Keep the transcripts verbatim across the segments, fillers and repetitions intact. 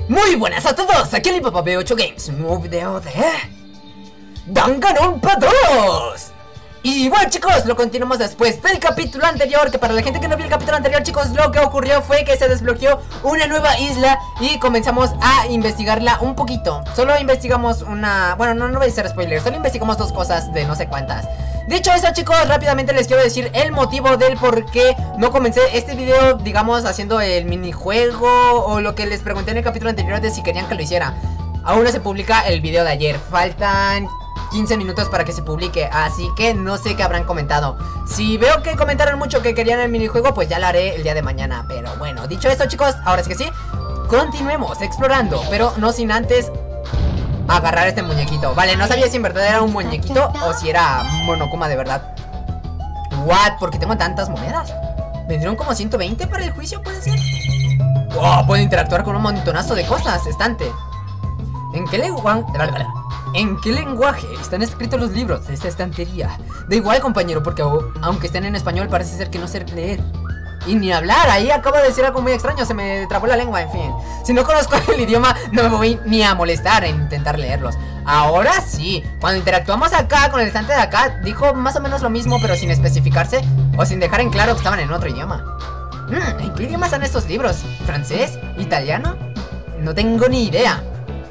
Muy buenas a todos, aquí el Papá B ocho Games, un nuevo video de Danganronpa dos. Y bueno chicos, lo continuamos después del capítulo anterior. Que para la gente que no vio el capítulo anterior, chicos, lo que ocurrió fue que se desbloqueó una nueva isla y comenzamos a investigarla un poquito. Solo investigamos una... Bueno, no, no voy a hacer spoilers, solo investigamos dos cosas de no sé cuántas. Dicho eso chicos, rápidamente les quiero decir el motivo del por qué no comencé este video, digamos, haciendo el minijuego o lo que les pregunté en el capítulo anterior de si querían que lo hiciera. Aún no se publica el video de ayer, faltan quince minutos para que se publique, así que no sé qué habrán comentado. Si veo que comentaron mucho que querían el minijuego, pues ya lo haré el día de mañana. Pero bueno, dicho esto chicos, ahora es que sí, continuemos explorando, pero no sin antes agarrar este muñequito. Vale, no sabía si en verdad era un muñequito o si era Monokuma de verdad. What, ¿por qué tengo tantas monedas? ¿Me dieron como ciento veinte para el juicio, puede ser? Wow, puedo interactuar con un montonazo de cosas, estante. ¿En qué lenguaje? ¿En qué lenguaje están escritos los libros de esta estantería? Da igual, compañero, porque aunque estén en español parece ser que no sé leer. Y ni hablar, ahí acabo de decir algo muy extraño, se me trabó la lengua, en fin. Si no conozco el idioma, no me voy ni a molestar en intentar leerlos. Ahora sí, cuando interactuamos acá con el estante de acá, dijo más o menos lo mismo, pero sin especificarse o sin dejar en claro que estaban en otro idioma. Hmm, ¿en qué idioma están estos libros? ¿Francés? ¿Italiano? No tengo ni idea.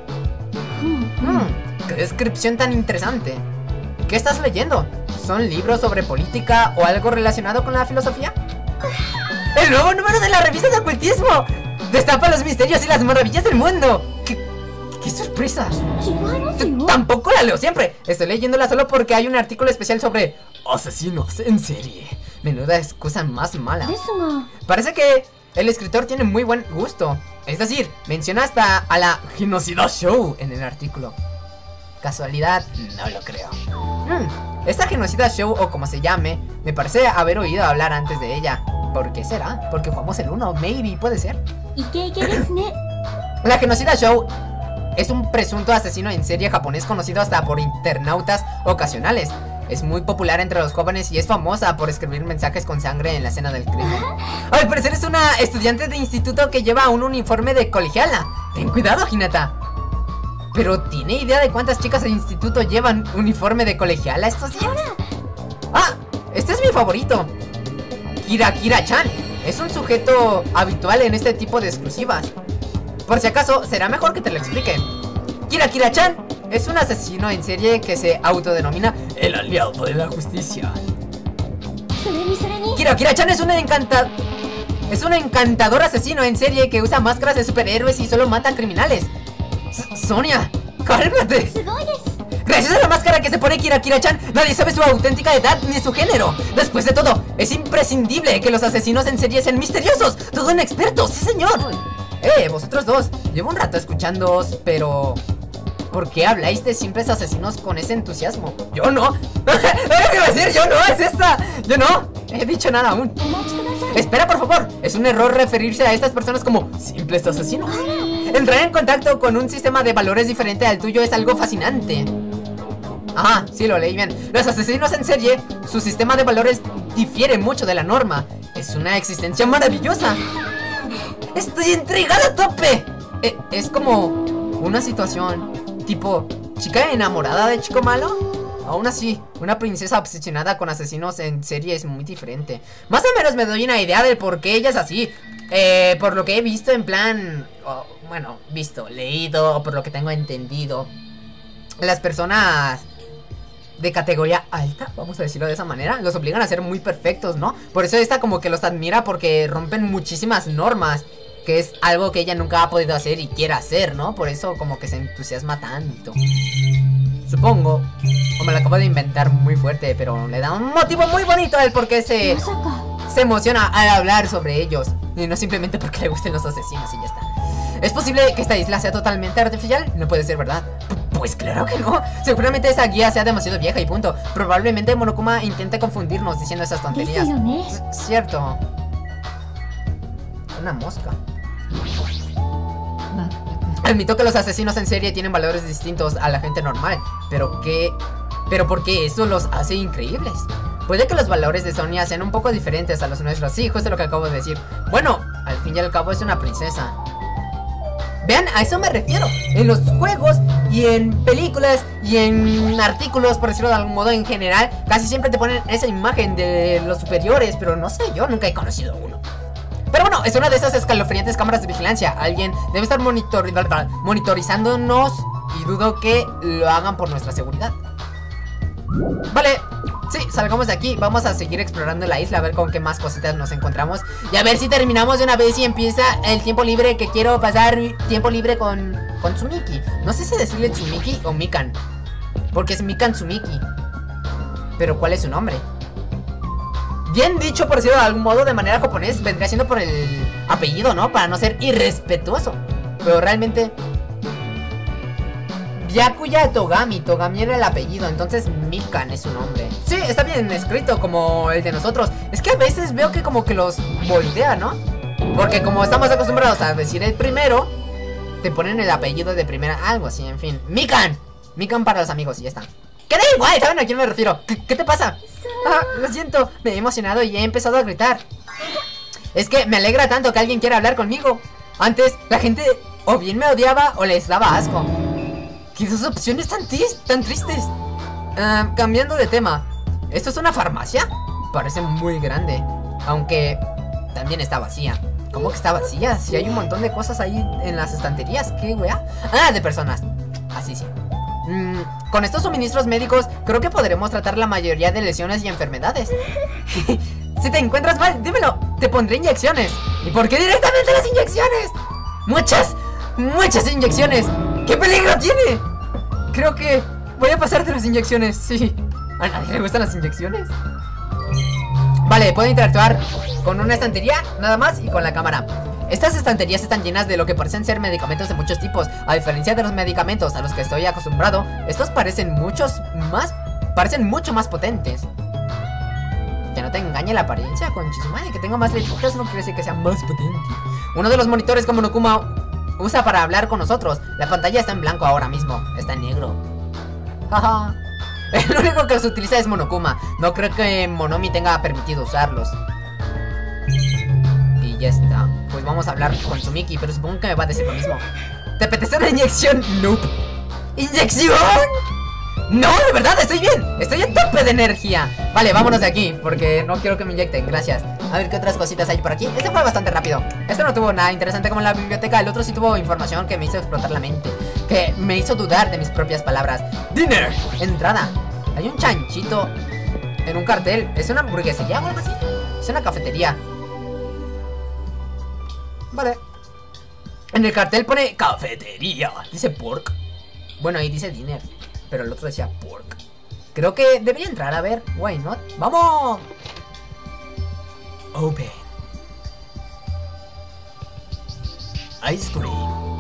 Hmm, qué descripción tan interesante. ¿Qué estás leyendo? ¿Son libros sobre política o algo relacionado con la filosofía? ¡El nuevo número de la revista de ocultismo! ¡Destapa los misterios y las maravillas del mundo! ¡Qué, qué sorpresa! Tampoco la leo siempre. Estoy leyéndola solo porque hay un artículo especial sobre asesinos en serie. Menuda excusa más mala. Parece que el escritor tiene muy buen gusto. Es decir, menciona hasta a la Genocida Show en el artículo. ¿Casualidad? No lo creo. Hmm, esta Genocida Show, o como se llame, me parece haber oído hablar antes de ella. ¿Por qué será? Porque jugamos el uno, maybe, puede ser. La Genocida Show es un presunto asesino en serie japonés conocido hasta por internautas ocasionales. Es muy popular entre los jóvenes y es famosa por escribir mensajes con sangre en la escena del crimen. Al parecer es una estudiante de instituto que lleva un uniforme de colegiala. Ten cuidado, Hinata. Pero ¿tiene idea de cuántas chicas de instituto llevan uniforme de colegiala estos días? Ah, este es mi favorito. Kira Kira-chan es un sujeto habitual en este tipo de exclusivas. Por si acaso, será mejor que te lo explique. Kira Kira-chan es un asesino en serie que se autodenomina el aliado de la justicia. Kira Kira-chan es un encanta... Es un encantador asesino en serie que usa máscaras de superhéroes y solo mata criminales. S Sonia, cálmate. Gracias a la máscara que se pone Kira Kira-chan, nadie sabe su auténtica edad ni su género. Después de todo, es imprescindible que los asesinos en serie sean misteriosos. Todo un experto, sí señor. Eh, vosotros dos, llevo un rato escuchándoos, pero... ¿por qué habláis de simples asesinos con ese entusiasmo? Yo no. ¿Qué iba a decir? Yo no, es esta. Yo no, he dicho nada aún. Espera, por favor, es un error referirse a estas personas como simples asesinos. Entrar en contacto con un sistema de valores diferente al tuyo es algo fascinante. Ah, sí, lo leí bien. Los asesinos en serie, su sistema de valores difiere mucho de la norma. Es una existencia maravillosa. Estoy intrigada a tope. eh, Es como una situación tipo chica enamorada de chico malo. Aún así, una princesa obsesionada con asesinos en serie es muy diferente. Más o menos me doy una idea del por qué ella es así. Eh, por lo que he visto en plan... Oh, bueno, visto, leído, por lo que tengo entendido. Las personas de categoría alta, vamos a decirlo de esa manera, los obligan a ser muy perfectos, ¿no? Por eso esta como que los admira porque rompen muchísimas normas, que es algo que ella nunca ha podido hacer y quiere hacer, ¿no? Por eso como que se entusiasma tanto. Supongo. O me lo acabo de inventar muy fuerte, pero le da un motivo muy bonito al por qué se, se emociona al hablar sobre ellos. Y no simplemente porque le gusten los asesinos y ya está. ¿Es posible que esta isla sea totalmente artificial? No puede ser, ¿verdad? Pues claro que no. Seguramente esa guía sea demasiado vieja y punto. Probablemente Monokuma intente confundirnos diciendo esas tonterías. C Cierto. Una mosca. Admito que los asesinos en serie tienen valores distintos a la gente normal, pero que... pero porque eso los hace increíbles. Puede que los valores de Sonia sean un poco diferentes a los nuestros. Sí, justo lo que acabo de decir. Bueno, al fin y al cabo es una princesa. Vean, a eso me refiero. En los juegos y en películas y en artículos, por decirlo de algún modo, en general, casi siempre te ponen esa imagen de los superiores. Pero no sé, yo nunca he conocido uno. Pero bueno, es una de esas escalofriantes cámaras de vigilancia. Alguien debe estar monitor monitorizándonos y dudo que lo hagan por nuestra seguridad. Vale, sí, salgamos de aquí. Vamos a seguir explorando la isla, a ver con qué más cositas nos encontramos. Y a ver si terminamos de una vez y empieza el tiempo libre que quiero pasar. Tiempo libre con, con Tsumiki. No sé si decirle Tsumiki o Mikan, porque es Mikan Tsumiki. Pero ¿cuál es su nombre? Bien dicho, por decirlo de algún modo, de manera japonés, vendría siendo por el apellido, ¿no? Para no ser irrespetuoso. Pero realmente Byakuya Togami, Togami era el apellido, entonces Mikan es su nombre. Sí, está bien escrito como el de nosotros. Es que a veces veo que como que los voltea, ¿no? Porque como estamos acostumbrados a decir el primero, te ponen el apellido de primera, algo así, en fin. Mikan, Mikan para los amigos y ya está. ¡Que da igual! ¿Saben a quién me refiero? ¿Qué, qué te pasa? Ah, lo siento, me he emocionado y he empezado a gritar. Es que me alegra tanto que alguien quiera hablar conmigo. Antes, la gente o bien me odiaba o les daba asco. ¿Qué dos opciones tan, tan tristes? Uh, cambiando de tema, ¿esto es una farmacia? Parece muy grande, aunque también está vacía. ¿Cómo que está vacía? Si hay un montón de cosas ahí en las estanterías. ¿Qué wea? Ah, de personas. Así sí. Mm, con estos suministros médicos creo que podremos tratar la mayoría de lesiones y enfermedades. Si te encuentras mal, dímelo, te pondré inyecciones. ¿Y por qué directamente las inyecciones? Muchas, muchas inyecciones. ¿Qué peligro tiene? Creo que voy a pasarte las inyecciones, sí. ¿A nadie le gustan las inyecciones? Vale, puedo interactuar con una estantería nada más y con la cámara. Estas estanterías están llenas de lo que parecen ser medicamentos de muchos tipos. A diferencia de los medicamentos a los que estoy acostumbrado, estos parecen muchos más, parecen mucho más potentes. Que no te engañe la apariencia, con Chizumai. Que tenga más letritas no quiere decir que sea más potente. Uno de los monitores que Monokuma usa para hablar con nosotros. La pantalla está en blanco ahora mismo, está en negro. Jaja. El único que los utiliza es Monokuma. No creo que Monomi tenga permitido usarlos. Y ya está. Pues vamos a hablar con Tsumiki, pero supongo que me va a decir lo mismo. ¿Te apetece una inyección? Nope. ¿Inyección? No, de verdad, estoy bien. Estoy a tope de energía. Vale, vámonos de aquí, porque no quiero que me inyecten, gracias. A ver qué otras cositas hay por aquí. Este fue bastante rápido. Este no tuvo nada interesante como en la biblioteca. El otro sí tuvo información que me hizo explotar la mente, que me hizo dudar de mis propias palabras. Dinner. Entrada. Hay un chanchito en un cartel. ¿Es una hamburguesería o algo así? Es una cafetería. Vale. En el cartel pone cafetería. Dice pork. Bueno, ahí dice dinner, pero el otro decía pork. Creo que debería entrar, a ver. Why not? ¡Vamos! Open. Ice cream.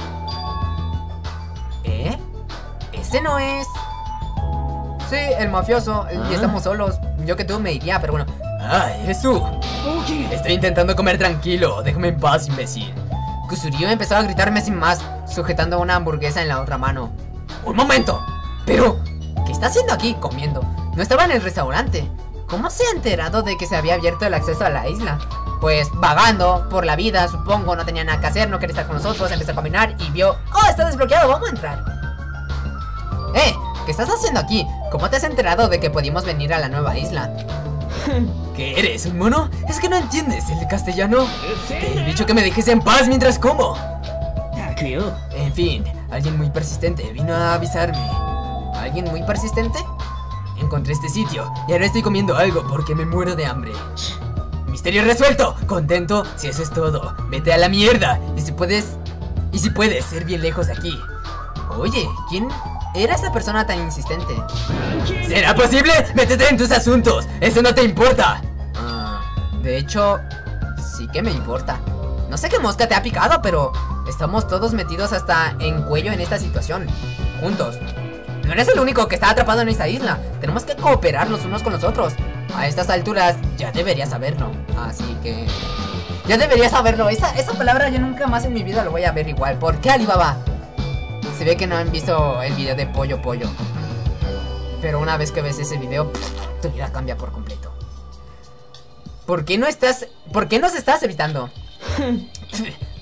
¿Eh? Ese no es. Sí, el mafioso. ¿Ah? Y estamos solos. Yo que tú me iría, pero bueno. Ah, eres tú. Estoy intentando comer tranquilo. Déjame en paz, imbécil. Kusurio empezó a gritarme sin más, sujetando una hamburguesa en la otra mano. ¡Un momento! Pero, ¿qué está haciendo aquí comiendo? No estaba en el restaurante. ¿Cómo se ha enterado de que se había abierto el acceso a la isla? Pues vagando por la vida, supongo, no tenía nada que hacer, no quería estar con nosotros, empezó a caminar y vio... ¡Oh, está desbloqueado! ¡Vamos a entrar! ¡Eh! ¿Qué estás haciendo aquí? ¿Cómo te has enterado de que pudimos venir a la nueva isla? ¿Qué eres, un mono? Es que no entiendes el castellano. Te he dicho que me dejes en paz mientras como. En fin, alguien muy persistente vino a avisarme. ¿Alguien muy persistente? Encontré este sitio y ahora estoy comiendo algo porque me muero de hambre. Misterio resuelto. Contento si eso es todo. Vete a la mierda. Y si puedes... Y si puedes ser bien lejos de aquí. Oye, ¿quién era esa persona tan insistente? ¿Será posible? Métete en tus asuntos. Eso no te importa. Ah, de hecho, sí que me importa. No sé qué mosca te ha picado, pero estamos todos metidos hasta en cuello en esta situación. Juntos. No eres el único que está atrapado en esta isla. Tenemos que cooperar los unos con los otros. A estas alturas ya deberías saberlo. Así que... ya deberías saberlo. Esa, esa palabra yo nunca más en mi vida lo voy a ver igual. ¿Por qué, Alibaba? Se ve que no han visto el video de Pollo Pollo. Pero una vez que ves ese video, pff, tu vida cambia por completo. ¿Por qué no estás... ¿Por qué nos estás evitando?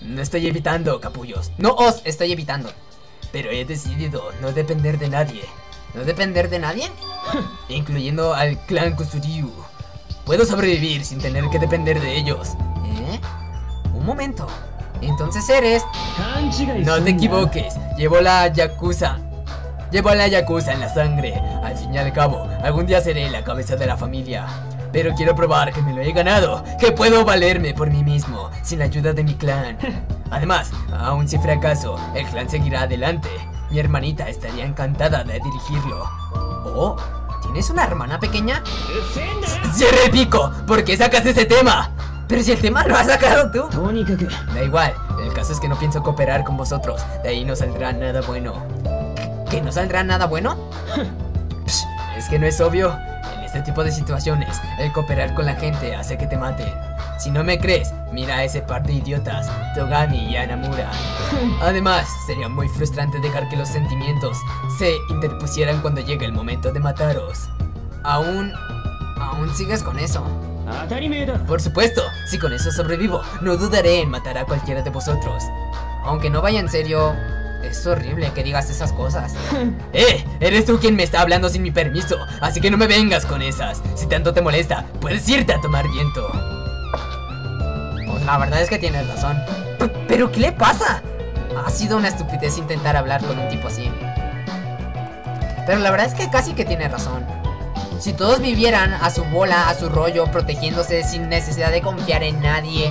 No estoy evitando, capullos. No os estoy evitando. Pero he decidido no depender de nadie. ¿No depender de nadie? Incluyendo al clan Kusuryu. Puedo sobrevivir sin tener que depender de ellos. ¿Eh? Un momento. Entonces eres... No te equivoques. Llevo la Yakuza. Llevo a la Yakuza en la sangre. Al fin y al cabo, algún día seré la cabeza de la familia. Pero quiero probar que me lo he ganado. Que puedo valerme por mí mismo sin la ayuda de mi clan. Además, aun si fracaso, el clan seguirá adelante. Mi hermanita estaría encantada de dirigirlo. Oh, ¿tienes una hermana pequeña? ¡Cierra el pico! ¿Por qué sacas ese tema? Pero si el tema lo has sacado tú. Da igual, el caso es que no pienso cooperar con vosotros. De ahí no saldrá nada bueno. ¿Que no saldrá nada bueno? Psh, es que no es obvio. En este tipo de situaciones, el cooperar con la gente hace que te maten. Si no me crees, mira a ese par de idiotas, Togami y Anamura. Además, sería muy frustrante dejar que los sentimientos se interpusieran cuando llegue el momento de mataros. Aún... ¿Aún sigues con eso? Por supuesto, si con eso sobrevivo, no dudaré en matar a cualquiera de vosotros. Aunque no vaya en serio, es horrible que digas esas cosas. ¡Eh! Eres tú quien me está hablando sin mi permiso, así que no me vengas con esas. Si tanto te molesta, puedes irte a tomar viento. Pues la verdad es que tienes razón. P- ¿Pero qué le pasa? Ha sido una estupidez intentar hablar con un tipo así. Pero la verdad es que casi que tiene razón. Si todos vivieran a su bola, a su rollo, protegiéndose sin necesidad de confiar en nadie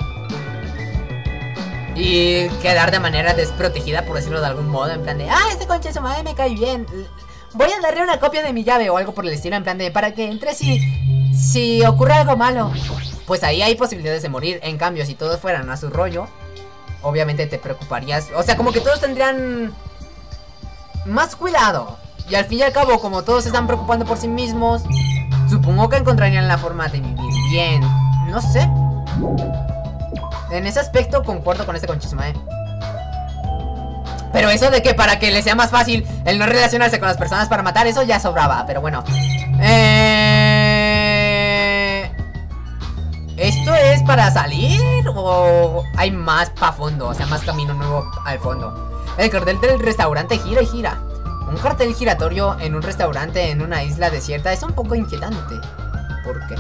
y quedar de manera desprotegida, por decirlo de algún modo, en plan de, ah, este concha de su madre me cae bien, voy a darle una copia de mi llave o algo por el estilo, en plan de, para que entre si, si ocurre algo malo. Pues ahí hay posibilidades de morir. En cambio, si todos fueran a su rollo, obviamente te preocuparías. O sea, como que todos tendrían más cuidado. Y al fin y al cabo, como todos se están preocupando por sí mismos, supongo que encontrarían la forma de vivir bien. No sé. En ese aspecto concuerdo con este conchisma, eh. Pero eso de que para que le sea más fácil el no relacionarse con las personas para matar, eso ya sobraba. Pero bueno. Eh... ¿Esto es para salir o hay más para fondo? O sea, más camino nuevo al fondo. El cartel del restaurante gira y gira. Un cartel giratorio en un restaurante en una isla desierta es un poco inquietante. ¿Por qué?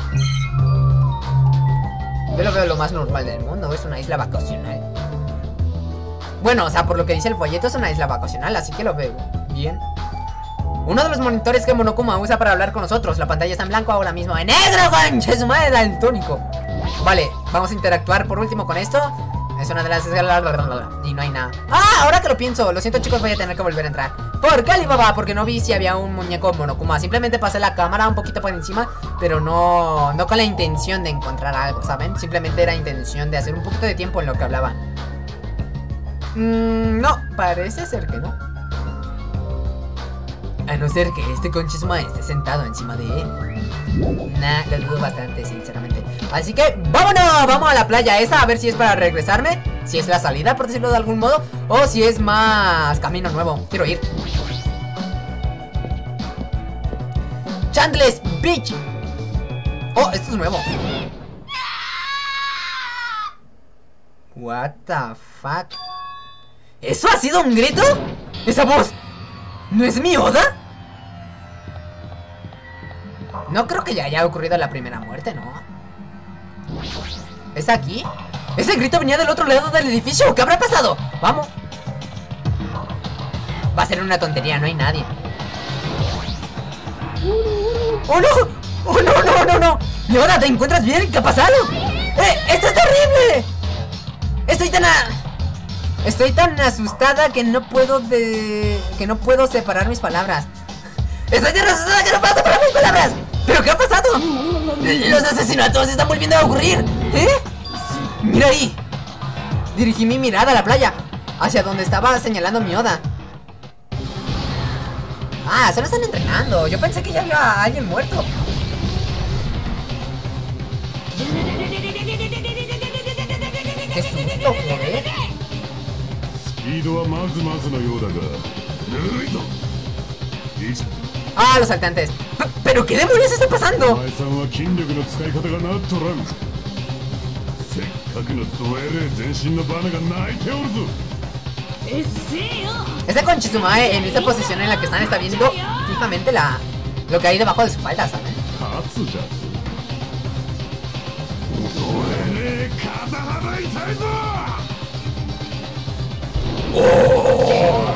Yo lo veo lo más normal del mundo, es una isla vacacional. Bueno, o sea, por lo que dice el folleto es una isla vacacional, así que lo veo bien. Uno de los monitores que Monokuma usa para hablar con nosotros. La pantalla está en blanco ahora mismo. ¡En negro, concha su madre, daltónico! Vale, vamos a interactuar por último con esto. Es una de las... Y no hay nada. ¡Ah! Ahora que lo pienso, lo siento chicos, voy a tener que volver a entrar. ¿Por qué, Alibaba? Porque no vi si había un muñeco Monokuma. Simplemente pasé la cámara un poquito por encima, pero no, no con la intención de encontrar algo, ¿saben? Simplemente era intención de hacer un poquito de tiempo en lo que hablaba. Mm, no, parece ser que no. A no ser que este conchisma esté sentado encima de él. Nah, lo dudo bastante, sinceramente. Así que, ¡vámonos! Vamos a la playa esa, a ver si es para regresarme, si es la salida, por decirlo de algún modo, o si es más camino nuevo. Quiero ir. Chandler's Beach. Oh, esto es nuevo. What the fuck. ¿Eso ha sido un grito? ¿Esa voz no es mi Oda? No creo que ya haya ocurrido la primera muerte, ¿no? ¿Es aquí? Ese grito venía del otro lado del edificio. ¿Qué habrá pasado? Vamos. Va a ser una tontería, no hay nadie. ¡Oh no! ¡Oh no, no, no, no! ¡Leona, ¿te encuentras bien? ¿Qué ha pasado? ¡Eh! ¡Esto es terrible! Estoy tan... A... Estoy tan asustada que no puedo de... Que no puedo separar mis palabras. Estoy tan asustada que no puedo separar mis palabras. ¿Pero qué ha pasado? Los asesinatos están volviendo a ocurrir. ¿Eh? Mira ahí. Dirigí mi mirada a la playa, hacia donde estaba señalando mi Oda. Ah, solo están entrenando. Yo pensé que ya había a alguien muerto. Qué susto, joder. Ah, los saltantes. ¿Pero qué demonios está pasando? Este Kon Chisumae en esta posición en la que están está viendo fijamente la, lo que hay debajo de su falda, ¿sabes? Oh.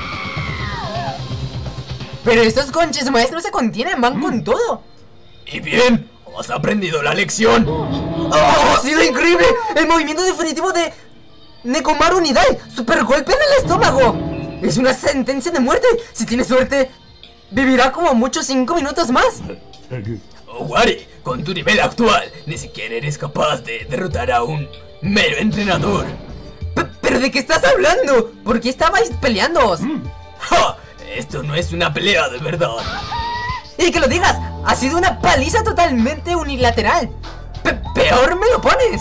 Pero estos Kon Chisumae no se contienen, van con todo. Y bien, ¿has aprendido la lección? ¡Oh! ¡Ha sido increíble! El movimiento definitivo de Nekomaru Nidai. ¡Super golpe en el estómago! Es una sentencia de muerte. Si tiene suerte, vivirá como mucho cinco minutos más. Owari, con tu nivel actual, ni siquiera eres capaz de derrotar a un mero entrenador. P ¿Pero de qué estás hablando? ¿Por qué estabais peleándoos? ¡Ja! Esto no es una pelea de verdad. Y que lo digas, ha sido una paliza totalmente unilateral. P Peor me lo pones.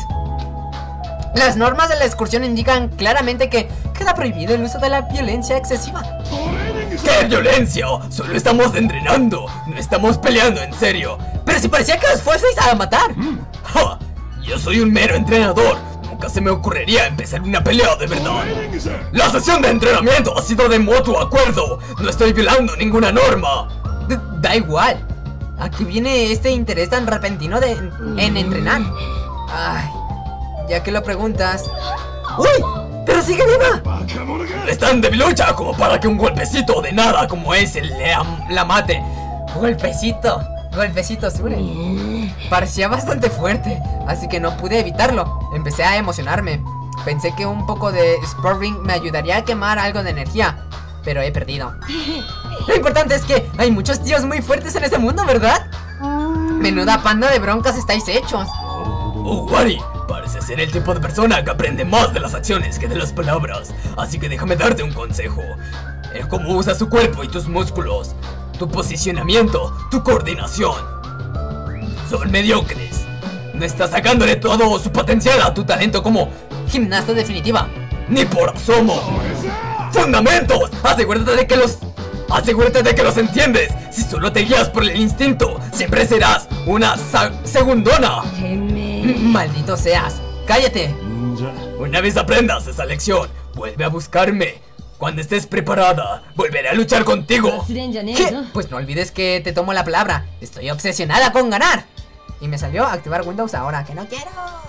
Las normas de la excursión indican claramente que queda prohibido el uso de la violencia excesiva. ¿Qué violencia? Solo estamos entrenando, no estamos peleando en serio. Pero si parecía que os fueseis a matar. ¡Ja! Yo soy un mero entrenador. Nunca se me ocurriría empezar una pelea de verdad. La sesión de entrenamiento ha sido de mutuo acuerdo. No estoy violando ninguna norma. D da igual. ¿A qué viene este interés tan repentino de, en entrenar? Ay, ya que lo preguntas. ¡Uy! ¡Pero sigue viva! Es tan debilucha como para que un golpecito de nada como ese le la mate. Golpecito, golpecito, Sure. Parecía bastante fuerte, así que no pude evitarlo. Empecé a emocionarme. Pensé que un poco de sparring me ayudaría a quemar algo de energía, pero he perdido. Lo importante es que hay muchos tíos muy fuertes en este mundo, ¿verdad? Menuda panda de broncas estáis hechos. Owari, parece ser el tipo de persona que aprende más de las acciones que de las palabras. Así que déjame darte un consejo. El cómo usas tu cuerpo y tus músculos, tu posicionamiento, tu coordinación, son mediocres. No estás sacándole todo su potencial a tu talento como gimnasta definitiva. Ni por asomo. ¡Fundamentos! Asegúrate de que los... Asegúrate de que los entiendes. Si solo te guías por el instinto, siempre serás una segundona. Maldito seas. ¡Cállate! Una vez aprendas esa lección, vuelve a buscarme. Cuando estés preparada, volveré a luchar contigo. ¿Qué? Pues no olvides que te tomo la palabra. Estoy obsesionada con ganar. Y me salió activar Windows ahora, que no quiero.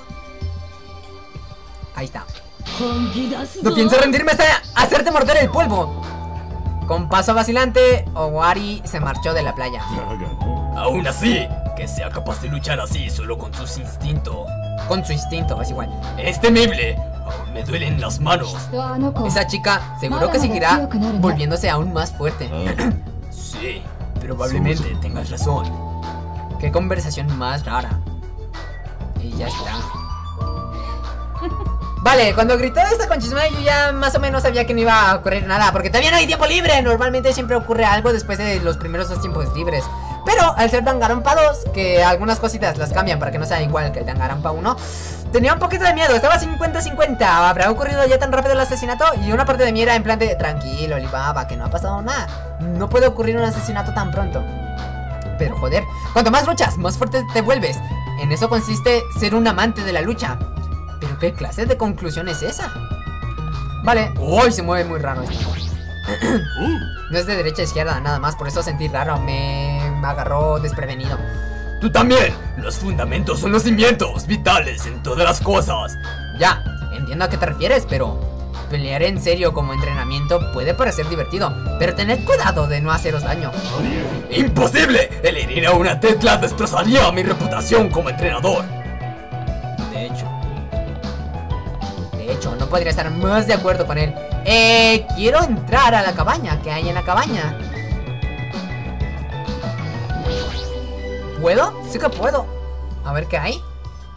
Ahí está. No pienso rendirme hasta hacerte morder el polvo. Con paso vacilante, Owari se marchó de la playa. Aún así, que sea capaz de luchar así solo con sus instintos. Con su instinto, es igual. Es temible. Aún me duelen las manos. Esa chica seguro que seguirá volviéndose aún más fuerte. Sí, probablemente tengas razón. Qué conversación más rara. Y ya está. Vale, cuando gritó esta Kon Chisumae yo ya más o menos sabía que no iba a ocurrir nada, porque todavía no hay tiempo libre. Normalmente siempre ocurre algo después de los primeros dos tiempos libres. Pero al ser Danganronpa dos, que algunas cositas las cambian para que no sea igual que el Danganronpa uno, tenía un poquito de miedo, estaba cincuenta cincuenta. ¿Habrá ocurrido ya tan rápido el asesinato? Y una parte de mí era en plan de tranquilo, Alibaba, que no ha pasado nada. No puede ocurrir un asesinato tan pronto. Pero joder, cuanto más luchas, más fuerte te vuelves. En eso consiste ser un amante de la lucha. ¿Pero qué clase de conclusión es esa? Vale. Uy, se mueve muy raro esto. No es de derecha a izquierda, nada más. Por eso sentí raro, me agarró desprevenido. Tú también. Los fundamentos son los cimientos vitales en todas las cosas. Ya, entiendo a qué te refieres, pero pelear en serio como entrenamiento puede parecer divertido, pero tened cuidado de no haceros daño. ¡Imposible! El herir a una tecla destrozaría mi reputación como entrenador. De hecho De hecho, no podría estar más de acuerdo con él. Eh, quiero entrar a la cabaña. ¿Qué hay en la cabaña? ¿Puedo? Sí que puedo. A ver qué hay.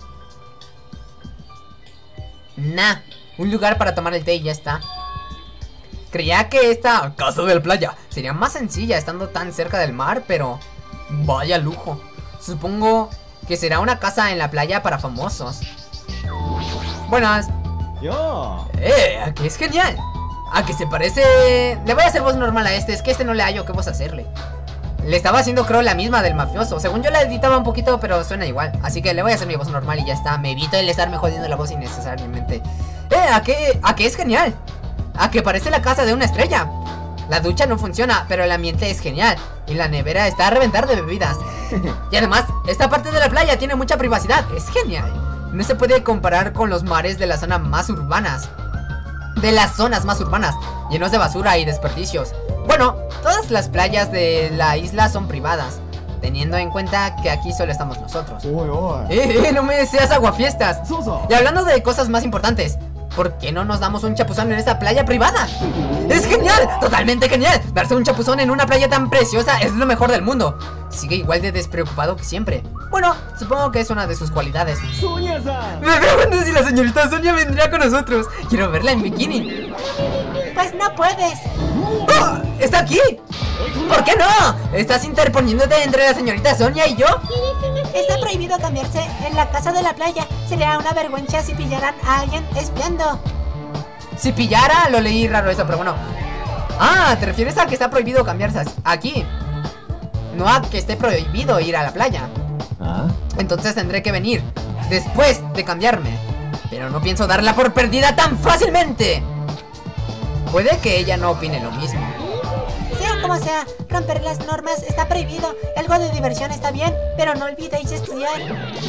Nah, un lugar para tomar el té y ya está. Creía que esta casa de la playa sería más sencilla estando tan cerca del mar, pero vaya lujo. Supongo que será una casa en la playa para famosos. Buenas. Yo. Eh, ¿a que es genial? ¿A que se parece? Le voy a hacer voz normal a este, es que este no le hallo qué voz hacerle. Le estaba haciendo, creo, la misma del mafioso. Según yo la editaba un poquito, pero suena igual. Así que le voy a hacer mi voz normal y ya está. Me evito el estarme jodiendo la voz innecesariamente. Eh, ¿a qué? ¿A qué es genial? A que parece la casa de una estrella. La ducha no funciona, pero el ambiente es genial. Y la nevera está a reventar de bebidas. Y además, esta parte de la playa tiene mucha privacidad. Es genial. No se puede comparar con los mares de la zona más urbanas. De las zonas más urbanas, llenos de basura y desperdicios. Bueno, todas las playas de la isla son privadas, teniendo en cuenta que aquí solo estamos nosotros. Eh, eh, no me seas aguafiestas. Y hablando de cosas más importantes, ¿por qué no nos damos un chapuzón en esta playa privada? ¡Es genial! ¡Totalmente genial! Darse un chapuzón en una playa tan preciosa es lo mejor del mundo. Sigue igual de despreocupado que siempre. Bueno, supongo que es una de sus cualidades. Me pregunto si la señorita Sonia vendría con nosotros. Quiero verla en bikini. Pues no puedes. ¡Oh! ¡Está aquí! ¿Por qué no? ¿Estás interponiéndote entre la señorita Sonia y yo? Está prohibido cambiarse en la casa de la playa. Sería una vergüenza si pillaran a alguien espiando. Si pillara, lo leí raro eso, pero bueno. Ah, ¿te refieres a que está prohibido cambiarse aquí? No a que esté prohibido ir a la playa. ¿Ah? Entonces tendré que venir después de cambiarme. Pero no pienso darla por perdida tan fácilmente. Puede que ella no opine lo mismo. Sea como sea, romper las normas está prohibido. Algo de diversión está bien, pero no olvidéis estudiar.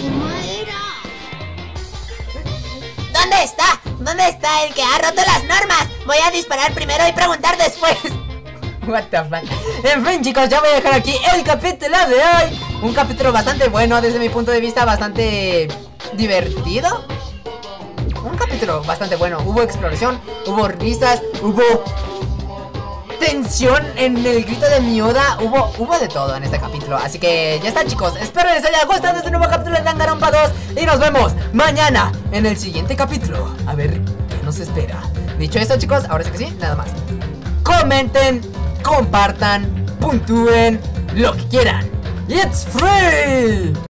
¿Dónde está? ¿Dónde está el que ha roto las normas? Voy a disparar primero y preguntar después. What the fuck. En fin, chicos, ya voy a dejar aquí el capítulo de hoy. Un capítulo bastante bueno, desde mi punto de vista, bastante divertido. Un capítulo bastante bueno. Hubo exploración, hubo risas, hubo tensión en el grito de Miura. Hubo, hubo de todo en este capítulo. Así que ya está, chicos. Espero les haya gustado este nuevo capítulo de Danganronpa dos. Y nos vemos mañana en el siguiente capítulo. A ver qué nos espera. Dicho esto, chicos, ahora sí que sí, nada más. Comenten, compartan, puntúen, lo que quieran. It's free.